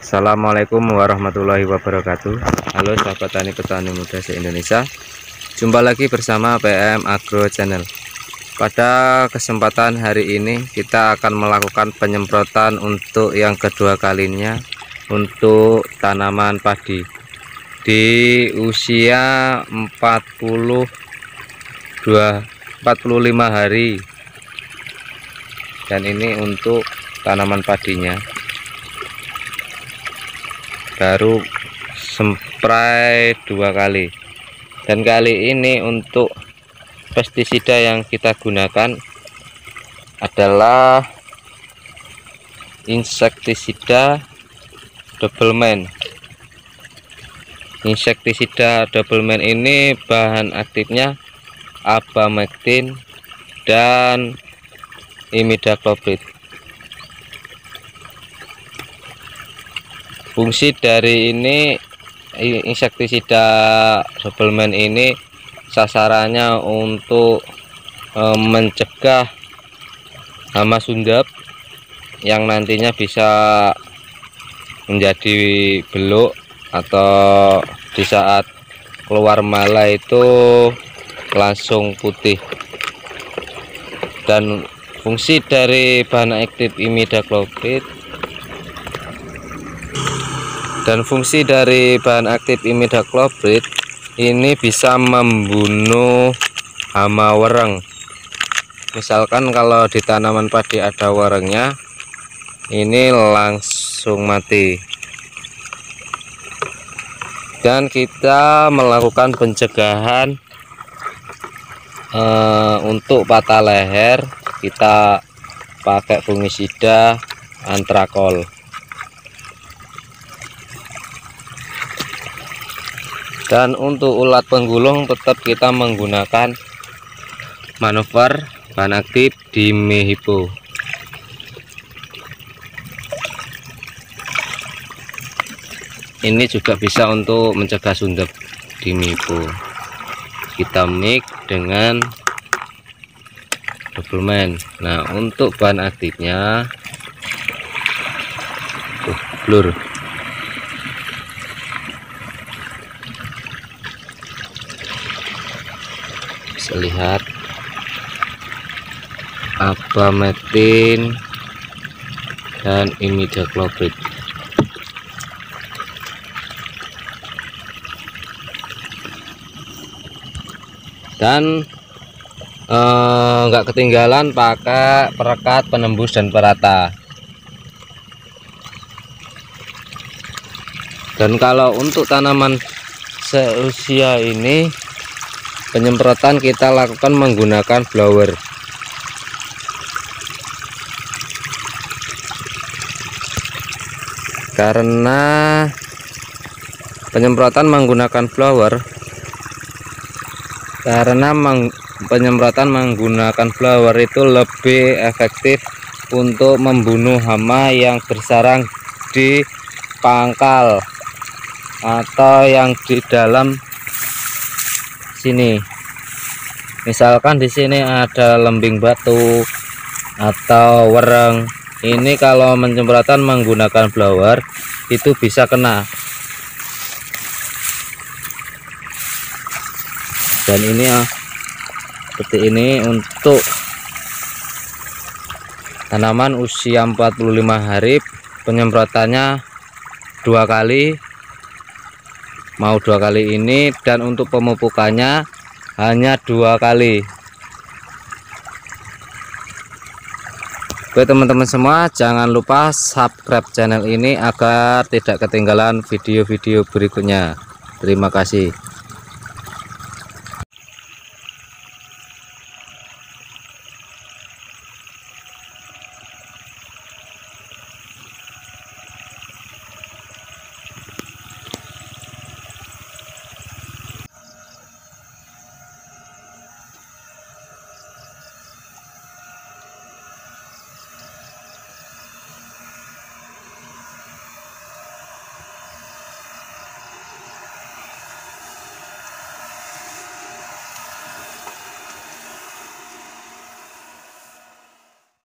Assalamualaikum warahmatullahi wabarakatuh. Halo sahabat tani petani muda se-Indonesia, jumpa lagi bersama PM Agro Channel. Pada kesempatan hari ini kita akan melakukan penyemprotan untuk yang kedua kalinya untuk tanaman padi di usia 45 hari, dan ini untuk tanaman padinya. Baru spray 2 kali, dan kali ini untuk pestisida yang kita gunakan adalah insektisida double man. Insektisida double man ini bahan aktifnya abamectin dan imidacloprid. Fungsi dari ini insektisida double man ini sasarannya untuk mencegah hama sundap yang nantinya bisa menjadi beluk atau di saat keluar mala itu langsung putih. Dan fungsi dari bahan aktif imidacloprid ini bisa membunuh hama wereng. Misalkan kalau di tanaman padi ada werengnya, ini langsung mati. Dan kita melakukan pencegahan untuk patah leher, kita pakai fungisida antrakol. Dan untuk ulat penggulung tetap kita menggunakan manuver bahan aktif Dimehipo. Ini juga bisa untuk mencegah sundep Dimehipo. Kita mix dengan double man. Nah, untuk bahan aktifnya blur. Bisa lihat abamectin dan imidacloprid. Dan nggak ketinggalan pakai perekat, penembus, dan perata. Dan kalau untuk tanaman seusia ini, penyemprotan kita lakukan menggunakan blower. Karena penyemprotan menggunakan blower itu lebih efektif untuk membunuh hama yang bersarang di pangkal atau yang di dalam sini. Misalkan di sini ada lembing batu atau wereng, ini kalau penyemprotan menggunakan blower itu bisa kena. Dan ini seperti ini untuk tanaman usia 45 hari, penyemprotannya 2 kali, mau 2 kali ini, dan untuk pemupukannya hanya 2 kali. Oke teman-teman semua, jangan lupa subscribe channel ini agar tidak ketinggalan video-video berikutnya. Terima kasih.